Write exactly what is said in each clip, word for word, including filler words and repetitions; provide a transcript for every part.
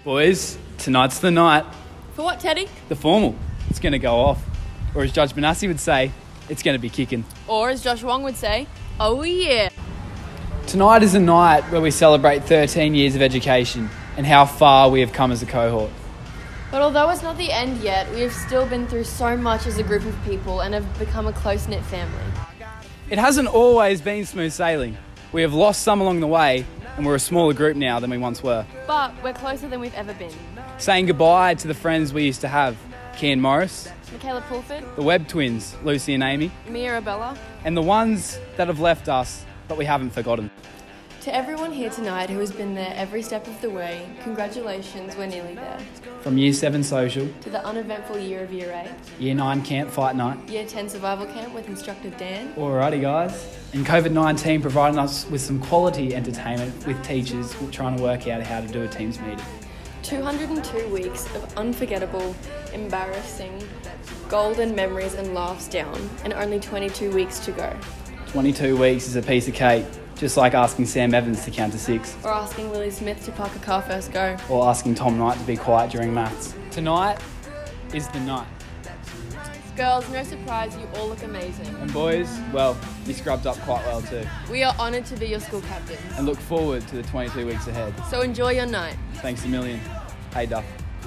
Boys, tonight's the night. For what, Teddy? The formal. It's going to go off. Or as Judge Benassi would say, it's going to be kicking. Or as Josh Wong would say, oh yeah. Tonight is a night where we celebrate thirteen years of education and how far we have come as a cohort. But although it's not the end yet, we have still been through so much as a group of people and have become a close-knit family. It hasn't always been smooth sailing. We have lost some along the way, and we're a smaller group now than we once were. But we're closer than we've ever been. Saying goodbye to the friends we used to have. Kian Morris, Michaela Pulford, the Webb twins, Lucy and Amy, Mia Abella, and the ones that have left us, but we haven't forgotten. To everyone here tonight who has been there every step of the way, congratulations, we're nearly there. From Year seven Social, To the uneventful year of Year eight, Year nine Camp Fight Night. Year ten Survival Camp with instructor Dan, Alrighty guys, and COVID nineteen providing us with some quality entertainment with teachers trying to work out how to do a Teams meeting. two hundred two weeks of unforgettable, embarrassing, golden memories and laughs down, and only twenty-two weeks to go. twenty-two weeks is a piece of cake, just like asking Sam Evans to count to six. Or asking Willie Smith to park a car first go. Or asking Tom Knight to be quiet during maths. Tonight is the night. Girls, no surprise, you all look amazing. And boys, well, you scrubbed up quite well too. We are honoured to be your school captains. And look forward to the twenty-two weeks ahead. So enjoy your night. Thanks a million. Hey Duff.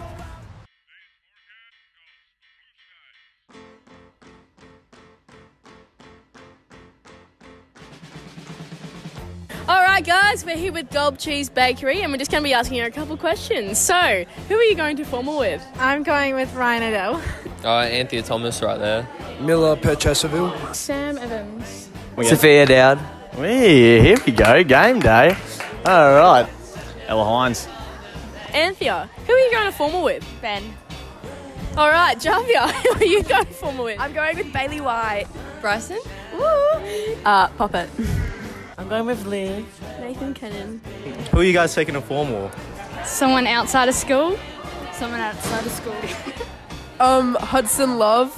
Alright guys, we're here with Gold Cheese Bakery and we're just going to be asking you a couple questions. So, who are you going to formal with? I'm going with Ryan Adele. Uh, Anthea Thomas right there. Miller Purchaseville. Sam Evans. Sophia Dowd. Wee, here we go, game day. All right. Ella Hines. Anthea, who are you going to formal with? Ben. Alright, Javia, who are you going to formal with? I'm going with Bailey White. Bryson? Woo! Uh, Poppet. I'm going with Lee. Nathan Kennan. Who are you guys taking a formal? Someone outside of school. Someone outside of school. Um, Hudson Love.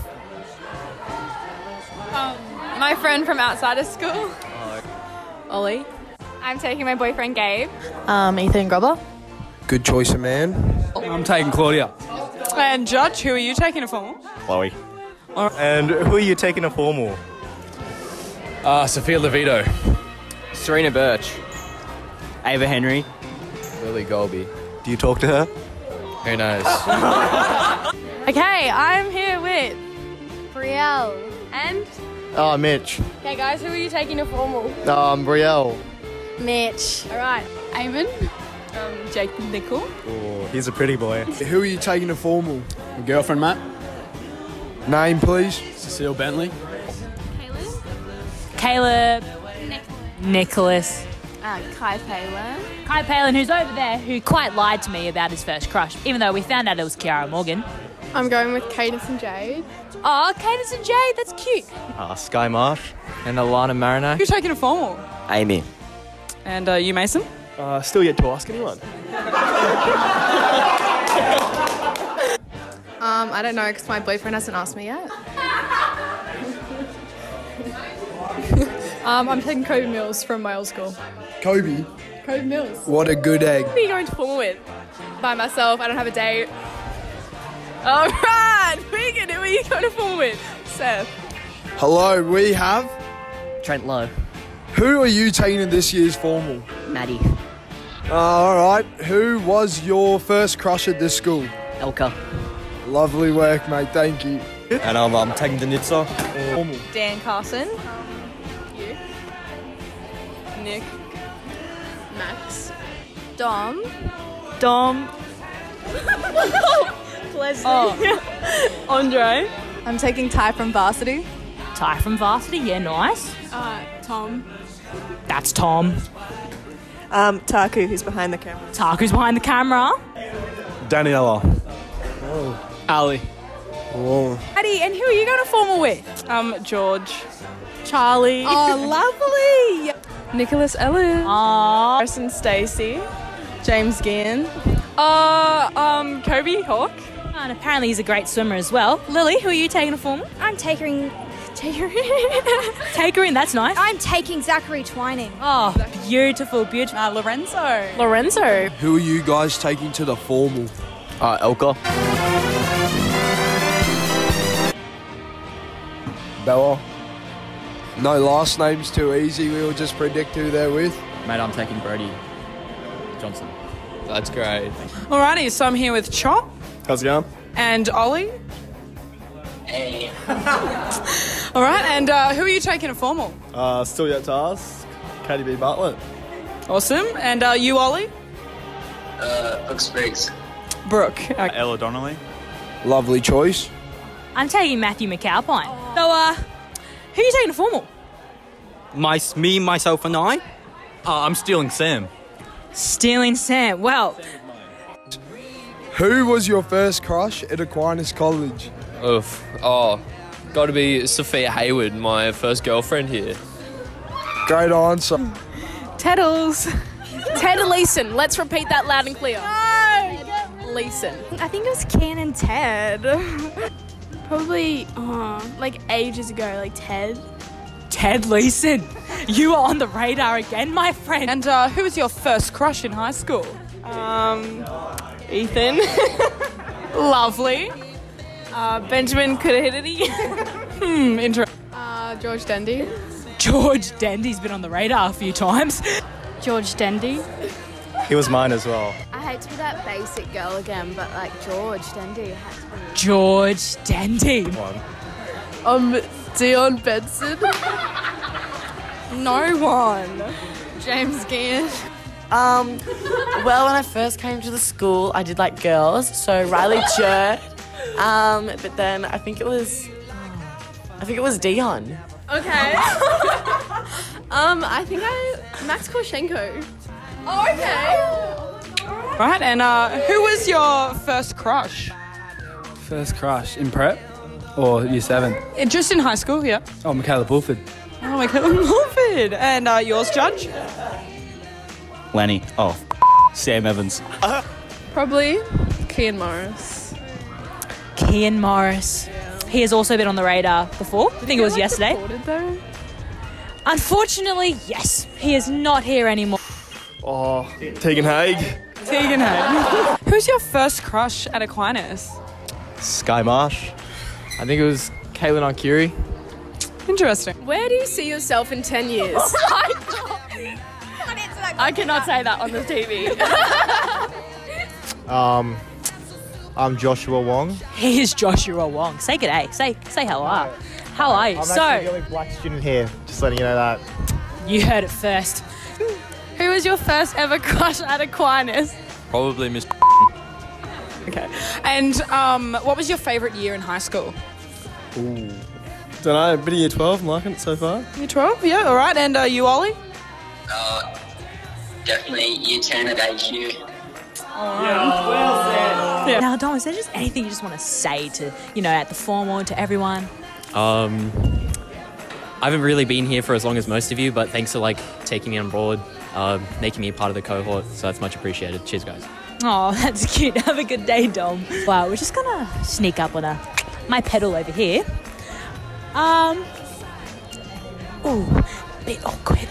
Um, my friend from outside of school. Ollie. I'm taking my boyfriend Gabe. Um, Ethan Grubber. Good choice of man. I'm taking Claudia. And Judge, who are you taking a formal? Chloe. And who are you taking a formal? Uh, Sophia Levito. Serena Birch. Ava Henry. Lily Golby. Do you talk to her? Who knows? Okay, I'm here with Brielle. and Oh, Mitch. okay guys, who are you taking to formal? Um, Brielle. Mitch. Alright. Eamon. Um, Jake Nickel. Oh, he's a pretty boy. Who are you taking to formal? My girlfriend Matt. Name, please. Cecile Bentley. Caleb, Nicholas, Uh, Kai Palin. Kai Palin, who's over there, who quite lied to me about his first crush, even though we found out it was Kiara Morgan. I'm going with Cadence and Jade. Oh, Cadence and Jade, that's cute. Uh, Sky Marsh. And Alana Marino. Who's taking a formal? Amy. And uh, you, Mason? Uh, still yet to ask anyone. Um, I don't know because my boyfriend hasn't asked me yet. Um, I'm taking Kobe Mills from my old school. Kobe. Kobe Mills. What a good egg. Who are you going to formal with? By myself, I don't have a date. Alright, Megan, who are you going to formal with? Seth. Hello, we have... Trent Lowe. Who are you taking to this year's formal? Maddie. Uh, all right. Who was your first crush at this school? Elka. Lovely work, mate. Thank you. And um, I'm taking Danitza. Formal. Dan Carson. You. Nick. Max. Dom. Dom. Leslie. Oh. Andre. I'm taking Ty from Varsity. Ty from Varsity, yeah, nice. Uh, Tom. That's Tom. Um, Taku, who's behind the camera. Taku's behind the camera. Daniela. Ali. Oh. Maddie, and who are you going to formal with? Um, George. Charlie. Oh, lovely. Nicholas Ellen. Aww. Harrison Stacey. James Gann. Uh, um, Kobe Hawk. And apparently he's a great swimmer as well. Lily, who are you taking a formal? I'm taking Take her in. Take her in, that's nice. I'm taking Zachary Twining. Oh, beautiful, beautiful. Uh, Lorenzo. Lorenzo. Who are you guys taking to the formal? Uh, Elka. Bella. No last names too easy. We'll just predict who they're with. Mate, I'm taking Brody Johnson. That's great. Alrighty, so I'm here with Chop How's it going? and Ollie. Hey. All right, and uh, who are you taking to formal? Uh, still yet to ask. Katie B. Bartlett. Awesome. And uh, you, Ollie? Uh, Brooke Spriggs. Brooke. Okay. Ella Donnelly. Lovely choice. I'm taking Matthew McAlpine. So, uh, who are you taking to formal? My, me, myself, and I. Uh, I'm stealing Sam. Stealing Sam. Well, Who was your first crush at Aquinas College? Oof. Oh, got to be Sophia Hayward, my first girlfriend here. Great answer. Teddles. Ted Leeson. Let's repeat that loud and clear. No. Leeson. I think it was Ken and Ted. Probably, uh, like ages ago, like Ted. Ted Leeson. You are on the radar again, my friend. And uh, who was your first crush in high school? Um, Ethan. Lovely. Uh, Benjamin Kennedy. Hmm, interesting. Uh, George Dendy. George Dendy's been on the radar a few times. George Dendy. He was mine as well. I hate to be that basic girl again, but like George Dendy had to be. George Dendy. Um, Dion Benson. No one. James Gann. Um, well, when I first came to the school, I did like girls, so Riley Jur. Um, but then I think it was, I think it was Dion. Okay. um, I think I Max Korshenko. Oh, okay. Right, and uh, who was your first crush? First crush in prep or year seven? Uh, Just in high school, yeah. Oh, Michaela Bulford. Oh my God, Morford. And uh, yours, Judge? Lenny. Oh, Sam Evans. Probably Kian Morris. Kian Morris. He has also been on the radar before. I think it was yesterday. Though? Unfortunately, yes. He is not here anymore. Oh, Tegan Haig. Tegan Haig. Who's your first crush at Aquinas? Sky Marsh. I think it was Kaylin Arcuri. Interesting. Where do you see yourself in ten years? I cannot say that on the T V. um, I'm Joshua Wong. He is Joshua Wong. Say good day. Say say how are. How are you? I'm so, actually the only black student here. Just letting you know that. You heard it first. Who was your first ever crush at Aquinas? Probably Miss. Okay. And um, what was your favourite year in high school? Ooh. Don't know, a bit of year twelve, I'm liking it so far. Year twelve, yeah, all right. And uh, you, Ollie? Uh, definitely year ten at A Q. Yeah. Now, Dom, is there just anything you just want to say to, you know, at the formal, to everyone? Um, I haven't really been here for as long as most of you, but thanks for like taking me on board, uh, making me a part of the cohort. So that's much appreciated. Cheers, guys. Oh, that's cute. Have a good day, Dom. Wow, we're just gonna sneak up on a my pedal over here. Um. Ooh, bit awkward.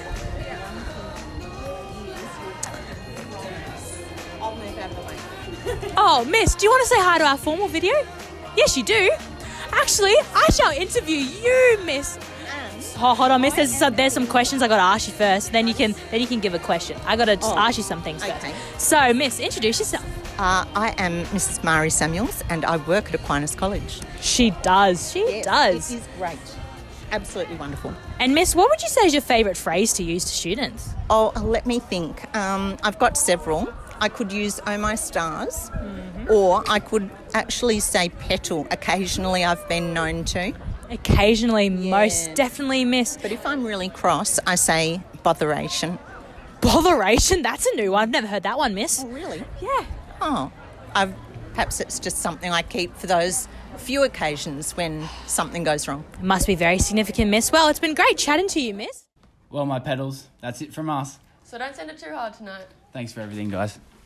Oh, miss, do you want to say hi to our formal video? Yes, you do. Actually, I shall interview you, miss. Oh, hold on, miss. There's some, there's some questions I got to ask you first. Then you can then you can give a question. I got to just Oh, ask you some things okay. first. So, miss, introduce yourself. Uh, I am Missus Mari Samuels and I work at Aquinas College. She does. She Yes, does. It is great. Absolutely wonderful. And miss, what would you say is your favourite phrase to use to students? Oh, let me think. Um, I've got several. I could use Oh My Stars, or I could actually say petal. Occasionally I've been known to. Occasionally, most definitely, miss. But if I'm really cross, I say botheration. Botheration? That's a new one. I've never heard that one, miss. Oh, really? Yeah. Oh, I've, perhaps it's just something I keep for those few occasions when something goes wrong. It must be very significant, miss. Well, it's been great chatting to you, miss. Well, my pedals, that's it from us. So don't send it too hard tonight. Thanks for everything, guys.